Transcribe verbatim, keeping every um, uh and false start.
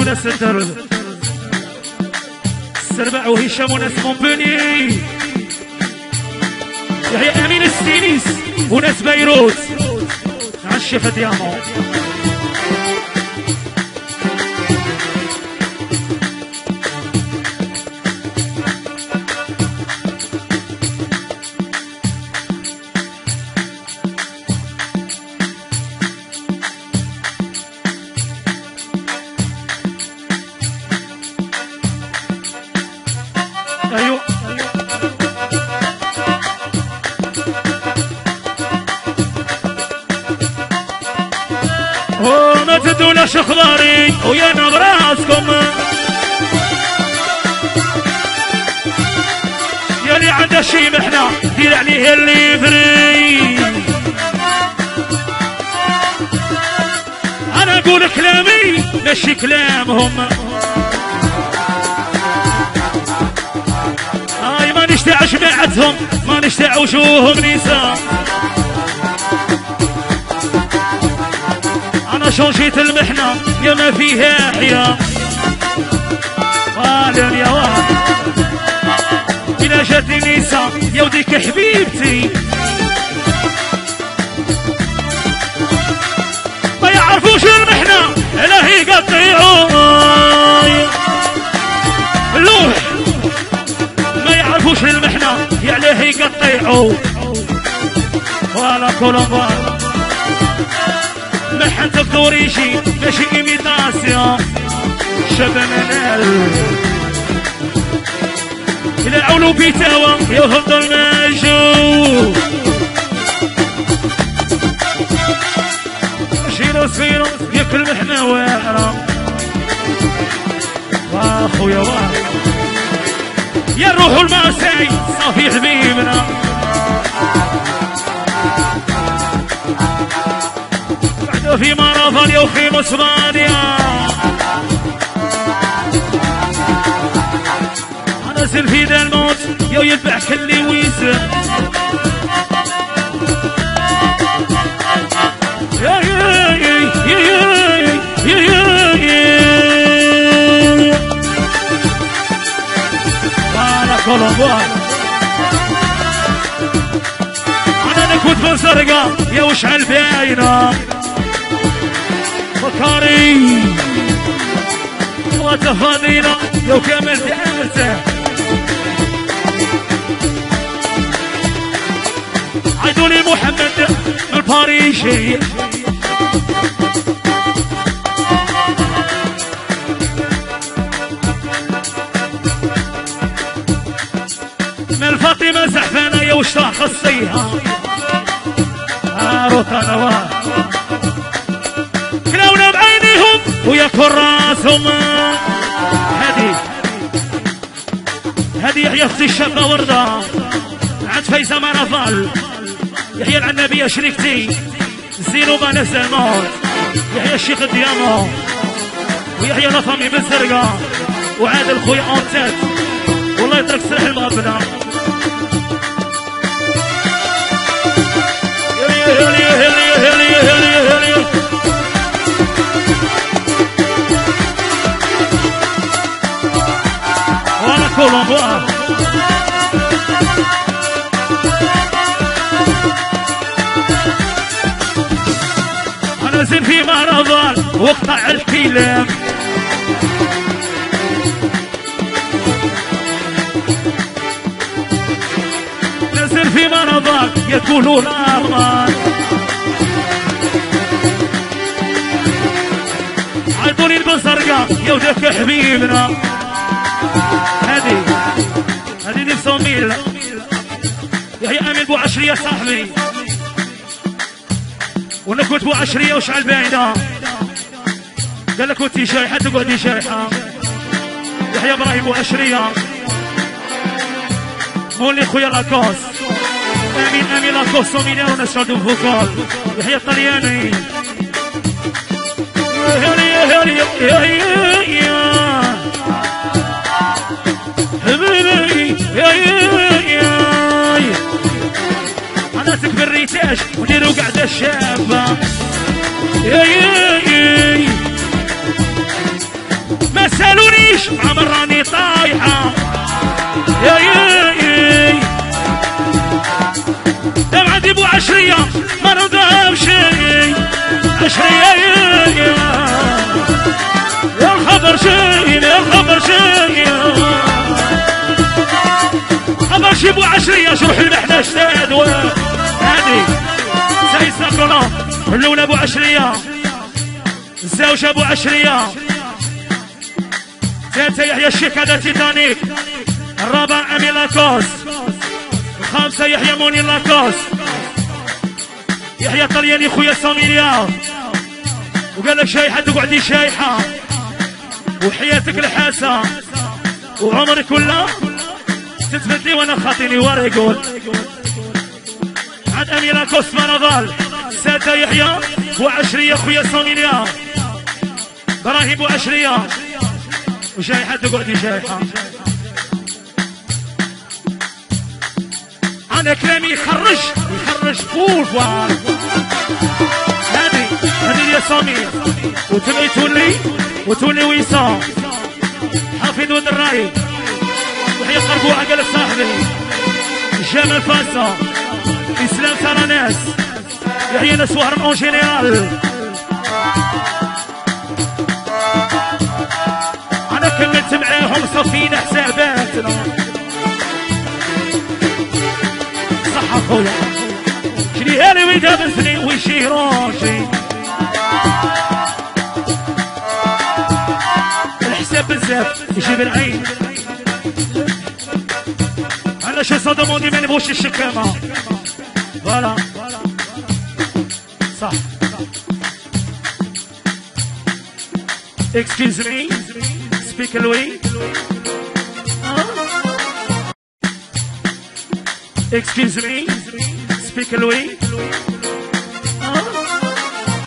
وناس الدرب السربع وهشام وناس مونبولي يحيى امين السينيس وناس بيروت عالشفة ديامون ايوه وما تدوناش اخباري ويا نغراسكم يا اللي عنده شي محنة دير عليه اللي فري. انا اقول كلامي ماشي كلامهم هاي ما نشتاع جماعتهم ما نشتاع وجوههم نساء. انا شون جيت المحنة يا ما فيها حياة قالن يا واحد إلا جاتني نساء يا وديك حبيبتي ما يعرفوش المحنة لا هي قطيعوا اللوح ما يعرفوش المحنة يا لا هي قطيعوا ولا كولومبار محن تقدر يجي ماشي إيميتاسيون شبنانال إلا عولو بيتاوى يهضر الماجو شيروس فيروس ياكل محنا واعرة واخويا واه يا روحو الماساي صافي حبيبنا في مرافان يا وفي مصبانيا انا نزل في ذا الموت يا يذبح كل ويزن يا يا يا يا يا انا كولومبوان انا نكوت بنسرقة يا وشعل باينة فكاري وتفاضينا لو كامل دعمته عيدولي محمد من باريشي من فاطمة زحفانة يا وشطاح خصيها روتا نواه كلاونا بعينيهم وياكل راسهم. هادي هادي يحيى اختي الشابة وردة عند فايزة مرافال يحيى العنبية شريكتي زينو بانس الموت يحيى الشيخ الديامو ويحيى لطمي بن سرقة وعادل خويا اونتات والله يترك سلاح المغبنة. هلي هلي هلي هلي هلي هلي وانا كولومبوان انا زين في مرضان واقطع الكلام نزل في مرضان يكونوا الارمان عيطوني البزرقة يا وداك حبيبنا. هادي هادي نفسه ميل يحيى امين بو عشرية صاحبي وانا كنت بو عشرية وشعل باينة قال لك كنتي شايحة تقعدي شايحة. يحيى ابراهيم بو عشرية مولي خويا لاكوس امين امين لاكوس سومينيرو نشادو فوكال يحيى الطلياني هلي هلي هلي حبيبي يا يا انا تكبر ريتاج وديروا قاعده الشابه يا يا نمشيش عمر راني طايحة يا يا يا دام عندي بو عشرية ما ندمش عشرية يا يا يا الخبر شين يا الخبر شين خبر شي بو عشرية شروح المحنة شتاد هادي ساي ساكونا الأولى بو عشرية الزوجة بو عشرية ثالثة يحيى الشيك هذا تيتانيك الرابع أمي لاكوس الخامسة يحيى موني لاكوس يحيى طلياني خويا ساميليا وقال لك شايحة تقعدي شايحة وحياتك الحاسة وعمرك كله تتبدلي وانا خاطيني ورا يقول عاد أمي لاكوس مناضال سادة يحيى وعشرية خويا ساميليا براهيم وعشرية وشايحة تقعدي شايحة أنا كلامي يخرج يخرج فول فوال هادي هادي يا سمير وتبعي تولي وتولي ويسام حافظ ود الراي وحي قربوها قال صاحبي جمال فاسا اسلام سراناس يحيى ناس وهرم اون جينيرال انا كملت معاهم صافينا حساباتنا صح اخويا شري هالي ويدابسني ويشي راشي الحساب بزاف يجيب العين انا شي صدموني ما نبغوش الشكامة فوالا صح excuse me speak Louis excuse me speak Louis